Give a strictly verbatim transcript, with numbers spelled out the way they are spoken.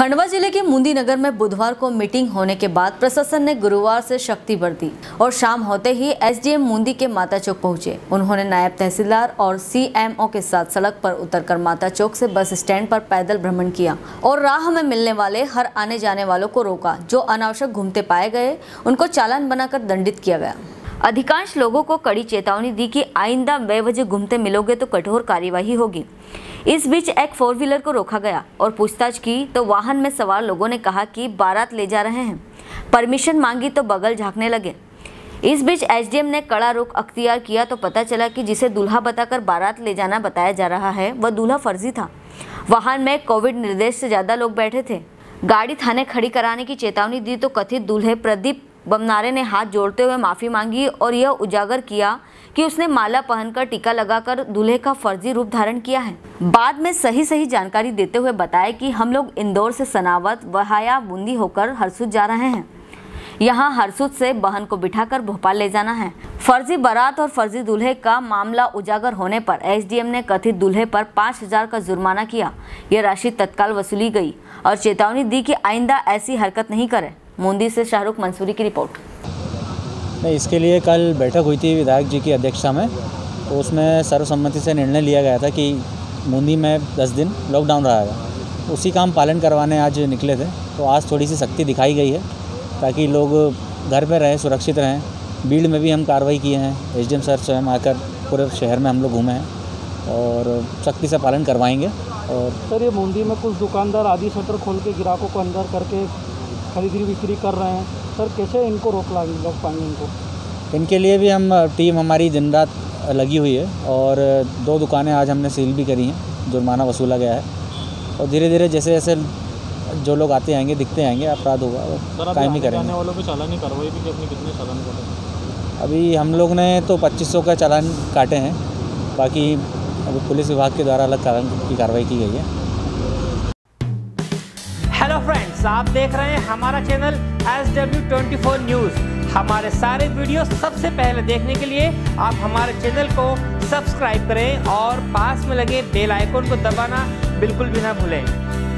खंडवा जिले के मुंदी नगर में बुधवार को मीटिंग होने के बाद प्रशासन ने गुरुवार से सख्ती बरती और शाम होते ही एसडीएम मुंदी के माता चौक पहुंचे। उन्होंने नायब तहसीलदार और सीएमओ के साथ सड़क पर उतरकर माता चौक से बस स्टैंड पर पैदल भ्रमण किया और राह में मिलने वाले हर आने जाने वालों को रोका। जो अनावश्यक घूमते पाए गए उनको चालान बनाकर दंडित किया गया। अधिकांश लोगों को कड़ी चेतावनी दी कि आइंदा बेवजह घूमते मिलोगे तो कठोर कार्यवाही होगी। इस बीच एक फोर व्हीलर को रोका गया और पूछताछ की तो वाहन में सवार लोगों ने कहा कि बारात ले जा रहे हैं। परमिशन मांगी तो बगल झांकने लगे। इस बीच एसडीएम ने कड़ा रुख अख्तियार किया तो पता चला कि जिसे दूल्हा बताकर बारात ले जाना बताया जा रहा है वह दूल्हा फर्जी था। वाहन में कोविड निर्देश से ज्यादा लोग बैठे थे। गाड़ी थाने खड़ी कराने की चेतावनी दी तो कथित दूल्हे प्रदीप बमनारे ने हाथ जोड़ते हुए माफी मांगी और यह उजागर किया कि उसने माला पहनकर टीका लगाकर दूल्हे का फर्जी रूप धारण किया है। बाद में सही सही जानकारी देते हुए बताया कि हम लोग इंदौर से सनावत वहाया बूंदी होकर हरसूद जा रहे हैं। यहाँ हरसूद से बहन को बिठाकर भोपाल ले जाना है। फर्जी बारात और फर्जी दूल्हे का मामला उजागर होने पर एसडीएम ने कथित दूल्हे पर पाँच हजार का जुर्माना किया। यह राशि तत्काल वसूली गई और चेतावनी दी कि आइंदा ऐसी हरकत नहीं करे। मुंदी से शाहरुख मंसूरी की रिपोर्ट। नहीं, इसके लिए कल बैठक हुई थी विधायक जी की अध्यक्षता में, तो उसमें सर्वसम्मति से निर्णय लिया गया था कि मुंदी में दस दिन लॉकडाउन रहेगा। उसी का हम पालन करवाने आज निकले थे। तो आज थोड़ी सी सख्ती दिखाई गई है ताकि लोग घर पर रहें, सुरक्षित रहें। भीड़ में भी हम कार्रवाई किए हैं। एसडीएम सर स्वयं आकर पूरे शहर में हम लोग घूमे हैं और सख्ती से पालन करवाएंगे। और सर, ये मुंदी में कुछ दुकानदार आधी शटर खोल के ग्राहकों को अंदर करके खरीदी बिक्री कर रहे हैं। सर, कैसे इनको रोक रोक पाएंगे इनको? इनके लिए भी हम टीम हमारी दिन रात लगी हुई है और दो दुकानें आज हमने सील भी करी हैं। जुर्माना वसूला गया है और धीरे धीरे जैसे जैसे जो लोग आते आएंगे दिखते आएंगे अपराध होगा और कायम ही करेंगे। वालों पे चालानी कार्रवाई भी अपनी कितने चालान काटे? अभी हम लोग ने तो पच्चीस सौ का चालान काटे हैं। बाकी अभी पुलिस विभाग के द्वारा अलग की कार्रवाई की गई है। हेलो फ्रेंड्स, आप देख रहे हैं हमारा channel S W twenty four news. हमारे सारे वीडियो सबसे पहले देखने के लिए आप हमारे चैनल को सब्सक्राइब करें और पास में लगे बेल आइकन को दबाना बिल्कुल भी ना भूलें।